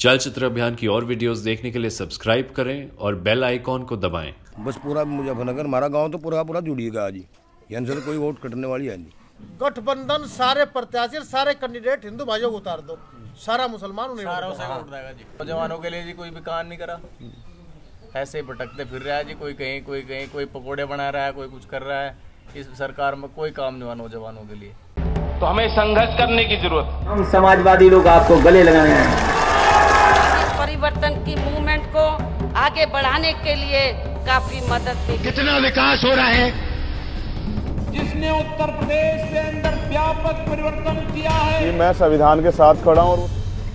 चलचित्र अभियान की और वीडियोस देखने के लिए सब्सक्राइब करें और बेल आइकॉन को दबाएं। बस पूरा मुजफ्फरनगर हमारा गांव तो पूरा जुड़िएगा आज। यहाँ से कोई वोट कटने वाली है नहीं। गठबंधन सारे प्रत्याशी सारे कैंडिडेट हिंदू भाइयों को उतार दो, सारा मुसलमान उन्हें वोट देगा जी। नौजवानों के लिए जी कोई भी काम नहीं करा, ऐसे ही भटकते फिर रहा है जी। कोई कहीं कोई पकोड़े बना रहा है, कोई कुछ कर रहा है। इस सरकार में कोई काम नहीं हुआ नौजवानों के लिए, तो हमें संघर्ष करने की जरूरत। हम समाजवादी लोग आपको गले लगाए हैं। परिवर्तन की मूवमेंट को आगे बढ़ाने के लिए काफी मदद की। कितना विकास हो रहा है, जिसने उत्तर प्रदेश के अंदर व्यापक परिवर्तन किया है। मैं संविधान के साथ खड़ा हूं।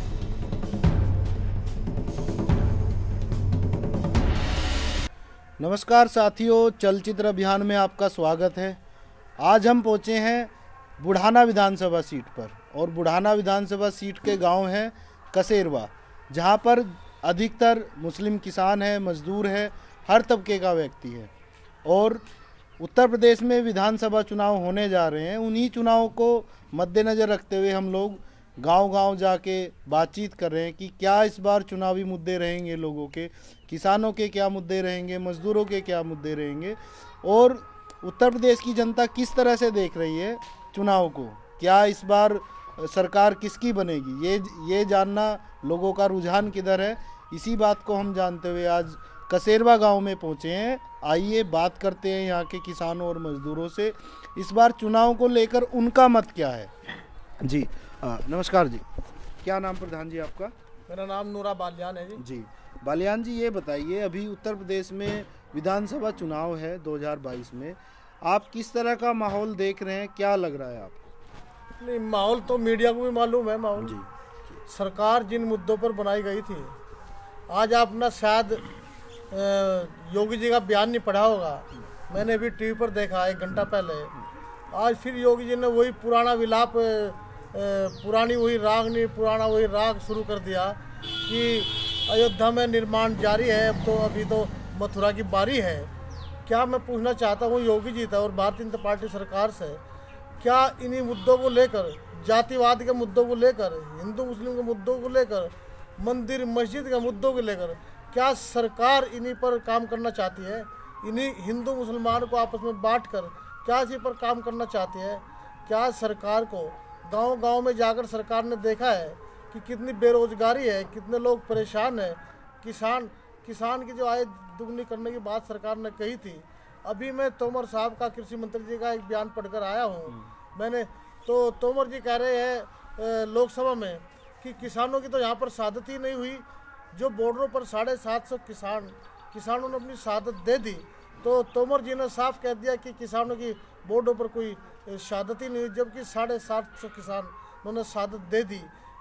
नमस्कार साथियों, चलचित्र अभियान में आपका स्वागत है। आज हम पहुंचे हैं बुढ़ाना विधानसभा सीट पर, और बुढ़ाना विधानसभा सीट के गांव है कसेरवा, जहां पर अधिकतर मुस्लिम किसान है, मजदूर है, हर तबके का व्यक्ति है। और उत्तर प्रदेश में विधानसभा चुनाव होने जा रहे हैं। उन्हीं चुनावों को मद्देनज़र रखते हुए हम लोग गांव-गांव जाके बातचीत कर रहे हैं कि क्या इस बार चुनावी मुद्दे रहेंगे लोगों के, किसानों के क्या मुद्दे रहेंगे, मजदूरों के क्या मुद्दे रहेंगे, और उत्तर प्रदेश की जनता किस तरह से देख रही है चुनाव को। क्या इस बार सरकार किसकी बनेगी, ये जानना लोगों का रुझान किधर है, इसी बात को हम जानते हुए आज कसेरवा गांव में पहुंचे हैं। आइए बात करते हैं यहाँ के किसानों और मजदूरों से, इस बार चुनाव को लेकर उनका मत क्या है। जी नमस्कार जी, क्या नाम प्रधान जी आपका? मेरा नाम नूरा बालियान है जी। बालियान जी, ये बताइए, अभी उत्तर प्रदेश में विधानसभा चुनाव है 2022 में, आप किस तरह का माहौल देख रहे हैं, क्या लग रहा है आपको? नहीं, माहौल तो मीडिया को भी मालूम है। माहौल जी, सरकार जिन मुद्दों पर बनाई गई थी, आज आपने शायद योगी जी का बयान नहीं पढ़ा होगा, मैंने भी टीवी पर देखा 1 घंटा पहले। आज फिर योगी जी ने वही पुराना विलाप, पुरानी वही रागनी, पुराना वही राग शुरू कर दिया कि अयोध्या में निर्माण जारी है, अब तो अभी तो मथुरा की बारी है। क्या मैं पूछना चाहता हूँ योगी जी था और भारतीय जनता पार्टी सरकार से, क्या इन्हीं मुद्दों को लेकर, जातिवाद के मुद्दों को लेकर, हिंदू मुस्लिम के मुद्दों को लेकर, मंदिर मस्जिद के मुद्दों को लेकर, क्या सरकार इन्हीं पर काम करना चाहती है? इन्हीं हिंदू मुसलमान को आपस में बांटकर क्या इसी पर काम करना चाहती है? क्या सरकार को गांव-गांव में जाकर सरकार ने देखा है कि कितनी बेरोजगारी है, कितने लोग परेशान हैं? किसान की जो आय दुगनी करने की बात सरकार ने कही थी। अभी मैं तोमर साहब का, कृषि मंत्री जी का एक बयान पढ़कर आया हूँ मैंने, तो तोमर जी कह रहे हैं लोकसभा में कि किसानों की तो यहाँ पर शहादत ही नहीं हुई। जो बॉर्डरों पर 750 किसानों ने अपनी शहादत दे दी, तो तोमर जी ने साफ कह दिया कि किसानों की बॉर्डरों पर कोई शहादत ही नहीं हुई, जबकि 750 किसानों ने शहादत दे दी।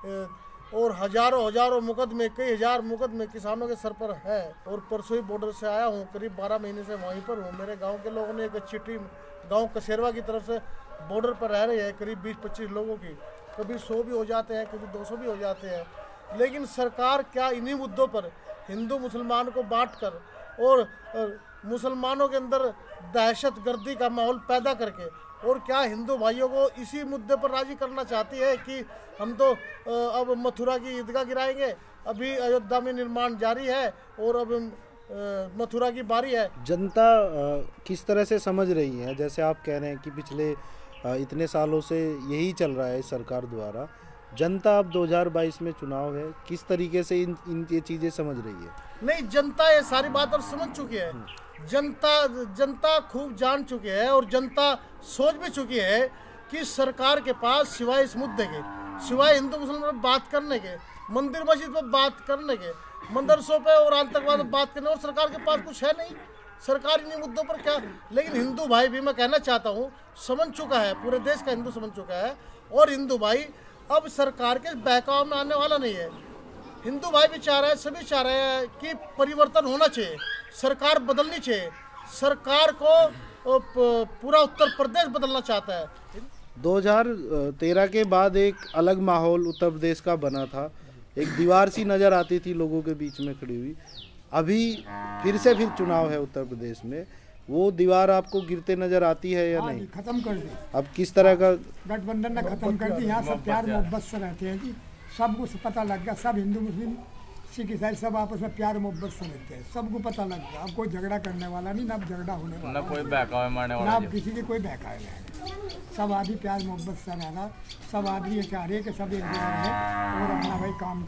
और हजारों मुकदमे, कई हजार मुकदमे किसानों के सर पर है। और परसों ही बॉर्डर से आया हूँ, करीब 12 महीने से वहीं पर हूँ। मेरे गांव के लोगों ने एक चिट्ठी गांव कसेरवा की तरफ से बॉर्डर पर रह रही है, करीब 20-25 लोगों की, कभी 100 भी हो जाते हैं, कभी 200 भी हो जाते हैं। लेकिन सरकार क्या इन्हीं मुद्दों पर हिंदू मुसलमान को बांटकर और मुसलमानों के अंदर दहशतगर्दी का माहौल पैदा करके, और क्या हिंदू भाइयों को इसी मुद्दे पर राजी करना चाहती है कि हम तो अब मथुरा की ईदगाह गिराएंगे, अभी अयोध्या में निर्माण जारी है और अब मथुरा की बारी है। जनता किस तरह से समझ रही है? जैसे आप कह रहे हैं कि पिछले इतने सालों से यही चल रहा है सरकार द्वारा, जनता अब 2022 में चुनाव है, किस तरीके से इन ये चीज़ें समझ रही है? नहीं, जनता ये सारी बात और समझ चुकी है। जनता खूब जान चुकी है और जनता सोच भी चुकी है कि सरकार के पास सिवाय इस मुद्दे के, सिवाय हिंदू मुस्लिम पर बात करने के, मंदिर मस्जिद पर बात करने के, मदरसों पे और आतंकवाद पर बात करने, और सरकार के पास कुछ है नहीं। सरकार इन्हीं मुद्दों पर क्या, लेकिन हिंदू भाई भी, मैं कहना चाहता हूँ, समझ चुका है, पूरे देश का हिंदू समझ चुका है। और हिंदू भाई अब सरकार के बहकाव में आने वाला नहीं है। हिंदू भाई भी चाह रहे हैं, सभी चाह रहे हैं कि परिवर्तन होना चाहिए, सरकार बदलनी चाहिए। सरकार को पूरा उत्तर प्रदेश बदलना चाहता है। 2013 के बाद एक अलग माहौल उत्तर प्रदेश का बना था, एक दीवार सी नज़र आती थी लोगों के बीच में खड़ी हुई। अभी फिर चुनाव है उत्तर प्रदेश में, वो दीवार आपको गिरते नजर आती है या नहीं? खत्म कर दी। अब किस तरह का गठबंधन ने खत्म कर दी। यहाँ सब प्यार मोहब्बत से रहते हैं जी, सब कुछ पता लग गया, सब हिंदू मुस्लिम सिख ईसाई सब आपस में प्यार मोहब्बत से रहते हैं, सबको पता लग गया। अब कोई झगड़ा करने वाला नहीं, ना झगड़ा होने वाला, ना कोई बहकावे मारने वाला, ना किसी के कोई बहकावे नहीं। सब आदमी प्यार मोहब्बत से रहना, सब आदमी ये चाह रहे कि सब एक जगह रहे और अपना भाई काम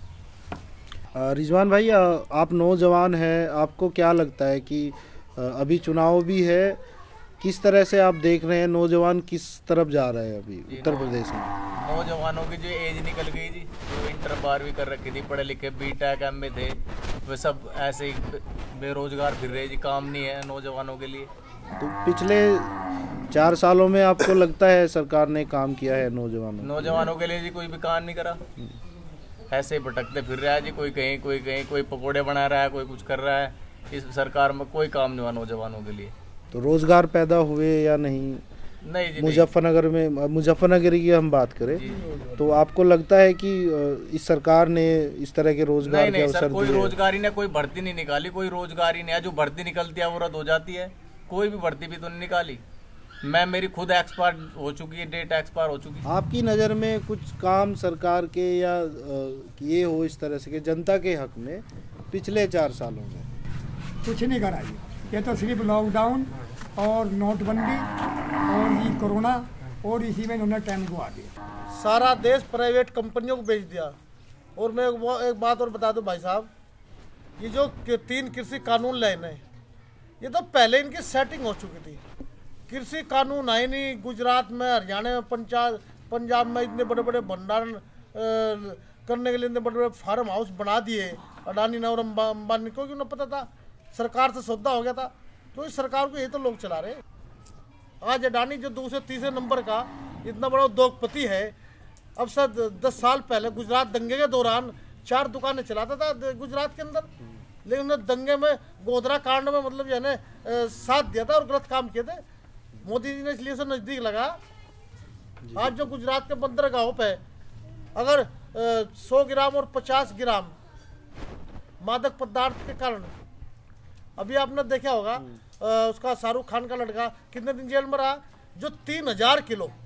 करे। रिजवान भाई, आप नौजवान हैं, आपको क्या लगता है कि अभी चुनाव भी है, किस तरह से आप देख रहे हैं नौजवान किस तरफ जा रहे हैं अभी उत्तर प्रदेश में? नौजवानों की जो एज निकल गई जी, जो इंटर 12वीं कर रखी थी, पढ़े लिखे बीटेक एम में थे, वे सब ऐसे ही बेरोजगार फिर रहे जी, काम नहीं है नौजवानों के लिए। तो पिछले 4 सालों में आपको लगता है सरकार ने काम किया है नौजवानों के लिए जी? कोई भी काम नहीं करा, ऐसे ही भटकते फिर रहा है जी, कोई कहीं कोई कहीं, कोई पकौड़े बना रहा है, कोई कुछ कर रहा है। इस सरकार में कोई काम नहीं हुआ नौजवानों के लिए। तो रोजगार पैदा हुए या नहीं? नहीं जी, मुजफ्फरनगर में, मुजफ्फरनगर की हम बात करें तो आपको लगता है कि इस सरकार ने इस तरह के रोजगार के अवसर दिए? कोई रोजगारी ने, कोई भर्ती नहीं निकाली, कोई रोजगारी नहीं है। जो भर्ती निकलती है वो रद्द हो जाती है, कोई भी भर्ती भी तो नहीं निकाली। मेरी खुद एक्सपायर हो चुकी है, डेट एक्सपायर हो चुकी है। आपकी नज़र में कुछ काम सरकार के या ये हो इस तरह से कि जनता के हक में पिछले 4 सालों में? कुछ नहीं करा ये तो सिर्फ लॉकडाउन और नोटबंदी और ये कोरोना और इसी में इन्होंने टाइम को आ दिया। सारा देश प्राइवेट कंपनियों को बेच दिया। और मैं एक बात और बता दूं भाई साहब, ये जो 3 कृषि कानून लाए, ये तो पहले इनकी सेटिंग हो चुकी थी। कृषि कानून आए नहीं, गुजरात में, हरियाणा में, पंजाब में इतने बड़े बड़े भंडारण करने के लिए इतने बड़े बड़े फार्म हाउस बना दिए अडानी ने और अंबानी, क्योंकि उन्हें पता था सरकार से सौदा हो गया था। तो इस सरकार को ये तो लोग चला रहे। आज अडानी जो 2 से 3 नंबर का इतना बड़ा उद्योगपति है, अब से 10 साल पहले गुजरात दंगे के दौरान 4 दुकानें चलाता था गुजरात के अंदर, लेकिन उन्हें दंगे में, गोधरा कांड में मतलब जो है ना साथ दिया था और गलत काम किए थे। मोदी जी ने इसलिए से नज़दीक लगा। आज जो गुजरात के बंदरगाहों पे अगर 100 ग्राम और 50 ग्राम मादक पदार्थ के कारण, अभी आपने देखा होगा उसका शाहरुख खान का लड़का कितने दिन जेल में रहा, जो 3000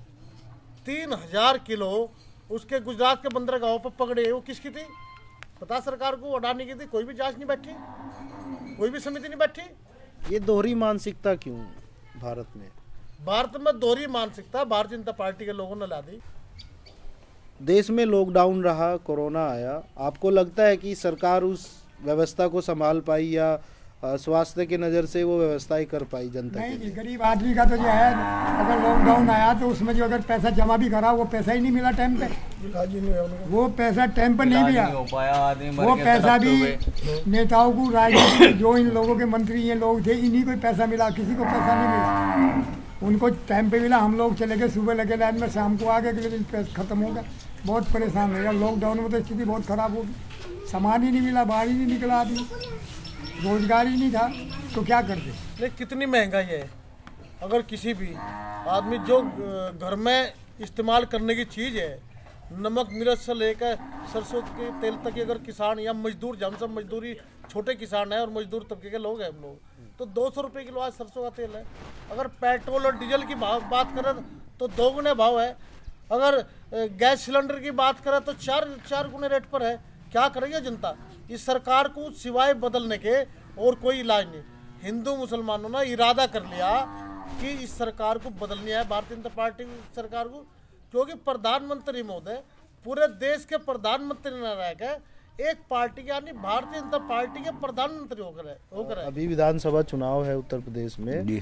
किलो उसके गुजरात के बंदरगाहों पर पकड़े, वो किसकी थी पता? सरकार को, अडानी की थी। कोई भी जांच नहीं बैठी, कोई भी समिति नहीं बैठी। ये दोहरी मानसिकता क्यों भारत में? भारत में दोहरी मानसिकता भारतीय जनता पार्टी के लोगों ने ला दी। देश में लॉकडाउन रहा, कोरोना आया, आपको लगता है कि सरकार उस व्यवस्था को संभाल पाई या स्वास्थ्य की नज़र से वो व्यवस्था ही कर पाई जनता के लिए? नहीं, गरीब आदमी का तो जो है, अगर लॉकडाउन आया तो उसमें जो अगर पैसा जमा भी करा, वो पैसा ही नहीं मिला टाइम पे, वो पैसा टाइम पे नहीं मिला। वो पैसा भी नेताओं को, राजनीति जो इन लोगों के मंत्री ये लोग थे, इन्हीं को पैसा मिला, किसी को पैसा नहीं मिला। उनको टाइम पे मिला, हम लोग चले गए, सुबह लगे लाइन में, शाम को आ गए, अगले दिन पैसा खत्म हो गया। बहुत परेशान हो गया। लॉकडाउन में तो स्थिति बहुत खराब होगी, सामान ही नहीं मिला, बाहर ही नहीं निकला आदमी, रोजगार ही नहीं था, तो क्या करते? नहीं, कितनी महंगाई है। अगर किसी भी आदमी जो घर में इस्तेमाल करने की चीज़ है, नमक मिर्च से लेकर सरसों के तेल तक, अगर किसान या मजदूर, हम सब मजदूरी छोटे किसान हैं और मजदूर तबके के लोग हैं हम लोग, तो 200 रुपये किलो आज सरसों का तेल है। अगर पेट्रोल और डीजल की बात करें तो 2 गुने भाव है। अगर गैस सिलेंडर की बात करें तो 4 गुने रेट पर है। क्या करेगी जनता? इस सरकार को सिवाय बदलने के और कोई इलाज नहीं। हिंदू मुसलमानों ने इरादा कर लिया कि इस सरकार को बदलनी है, भारतीय जनता पार्टी सरकार को, क्योंकि प्रधानमंत्री महोदय पूरे देश के प्रधानमंत्री न रहकर एक पार्टी के, यानी भारतीय जनता पार्टी के प्रधानमंत्री होकर है। अभी विधानसभा चुनाव है उत्तर प्रदेश में,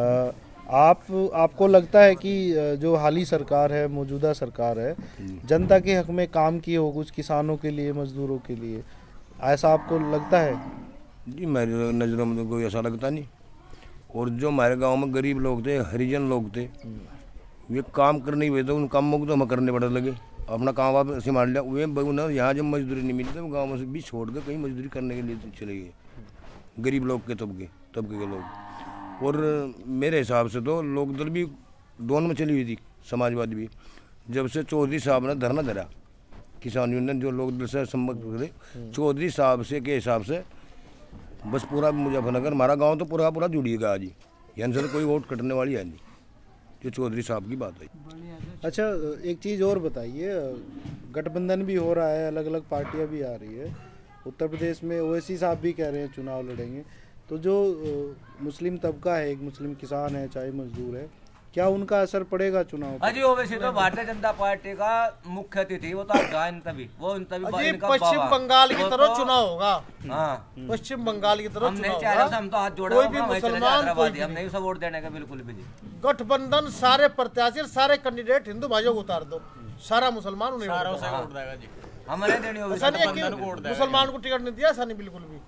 आपको लगता है कि जो हाली सरकार है, मौजूदा सरकार है, जनता के हक में काम किए हो कुछ किसानों के लिए, मजदूरों के लिए, ऐसा आपको लगता है? जी मेरी नज़रों में तो कोई ऐसा लगता नहीं। और जो हमारे गांव में गरीब लोग थे, हरिजन लोग थे, वे काम करने हुए तो उन कामों को तो हमें करने पड़ने लगे, अपना काम आप संभाल लिया। वे उन्हें यहाँ जब मजदूरी नहीं मिली तो गाँव में से भी छोड़ के कहीं मजदूरी करने के लिए चले गए, गरीब लोग के तबके के लोग। और मेरे हिसाब से तो लोकदल भी दोनों में चली हुई थी, समाजवादी भी। जब से चौधरी साहब ने धरना धरा, किसान यूनियन जो लोकदल से संपर्क करे, चौधरी साहब से के हिसाब से बस पूरा मुजफ्फरनगर, हमारा गांव तो पूरा जुड़िएगा आज ही। यहाँ से तो कोई वोट कटने वाली है नहीं, जो चौधरी साहब की बात है। अच्छा, एक चीज़ और बताइए, गठबंधन भी हो रहा है, अलग अलग पार्टियां भी आ रही है, उत्तर प्रदेश में ओवैसी साहब भी कह रहे हैं चुनाव लड़ेंगे। तो जो मुस्लिम तबका है, एक मुस्लिम किसान है, चाहे मजदूर है, क्या उनका असर पड़ेगा चुनाव पर? अजी ओवैसी तो भारतीय जनता पार्टी का मुख्य अतिथि, वो तो पश्चिम बंगाल की तरह चुनाव होगा। हाँ, पश्चिम बंगाल की तरह हम नहीं चाह रहे, हम तो हाथ जोड़ा, कोई भी मुसलमान हम नहीं वोट देने का बिल्कुल भी। गठबंधन सारे प्रत्याशी, सारे कैंडिडेट हिंदू भाइयों को उतार दो, सारा मुसलमान उन्हें वोट देगा जी। हमें देनी होगी, मुसलमान को टिकट नहीं दिया, ऐसा नहीं बिल्कुल भी।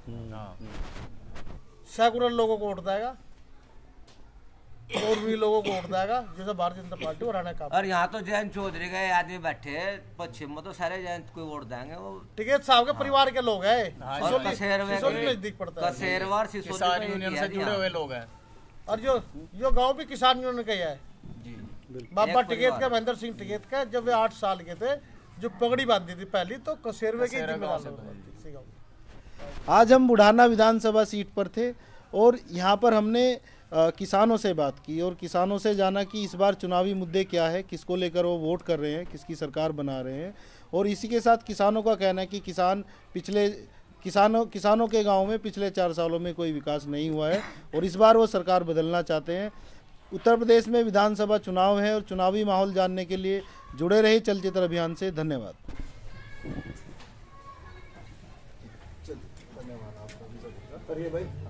सेकुलर लोगों को वोट देगा और भी लोगों को वोट देगा, जैसे भारतीय जनता पार्टी और आने का। और यहाँ तो जयंत चौधरी के आदमी बैठे पश्चिम में, तो सारे जयंत को वोट देंगे। वो टिकैत साहब के परिवार के लोग हैं, नजदीक पड़ता है, कसेरवा किसान यूनियन से जुड़े हुए लोग हैं। और जो गाँव भी किसान यूनियन का है, बाबा टिकैत का, महेंद्र सिंह टिकैत का, जब वे 8 साल के थे, जो पगड़ी बांधी थी पहली, तो कसेरवे की जिम्मेदारी। आज हम बुढ़ाना विधानसभा सीट पर थे और यहाँ पर हमने किसानों से बात की और किसानों से जाना कि इस बार चुनावी मुद्दे क्या है, किसको लेकर वो वोट कर रहे हैं, किसकी सरकार बना रहे हैं। और इसी के साथ किसानों का कहना है कि किसानों के गांव में पिछले 4 सालों में कोई विकास नहीं हुआ है और इस बार वो सरकार बदलना चाहते हैं। उत्तर प्रदेश में विधानसभा चुनाव है और चुनावी माहौल जानने के लिए जुड़े रहे चलचित्र अभियान से। धन्यवाद। धन्यवाद आपका भी।